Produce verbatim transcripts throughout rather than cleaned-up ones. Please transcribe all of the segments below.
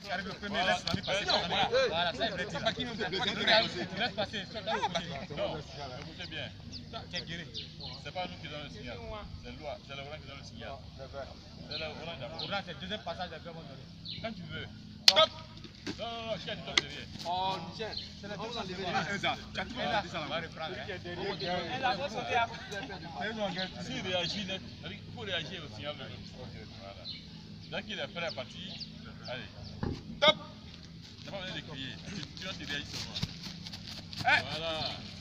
arrive le premier, laisse l'année passer. Voilà, ça est pas qui nous laisse passer. Non, écoutez bien. C'est guéri. C'est pas nous qui donnons le signal. C'est l'Orange qui donne le signal. C'est l'Orange d'abord. Orange, c'est le deuxième passage de vraiment donné. Quand tu veux. Stop! Non, non, non, je suis toi derrière. Oh, tiens, c'est la chose enlevée. On va reprendre. Elle a sauté à S'il réagit, il faut réagir au signal de l'autre. Voilà. Dès qu'il est prêt à partir, allez. Stop! Tu n'as pas besoin de crier. Tu vas te réagir seulement. Voilà.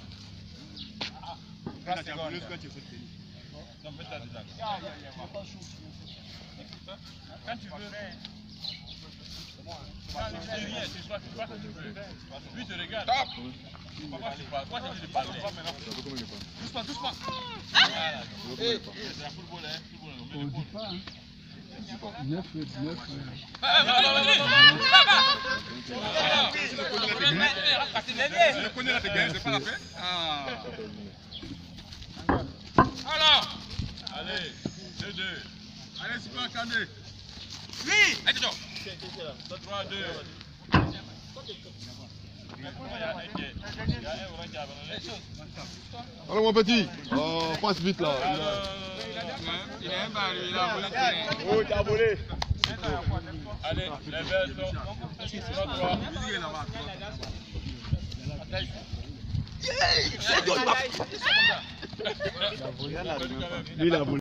Non, mets-toi dedans. Quand tu veux. Quand tu dis rien, tu fais ce que tu veux. Lui te regarde. Stop! Pourquoi tu parles? Pourquoi tu dis de parler? Doucement, doucement. Voilà. C'est un football, hein? Football, on dit pas, hein? neuf, neuf. Je connais la dégâts, c'est pas la peine. Alors, allez, deux deux. Allez, c'est pas calmé. Oui! Attention! trois deux. Alors mon petit, oh, passe vite là. Il a un bar, il a volé. Oh, il a volé. Allez, les verts sont trois. Lui, il a volé.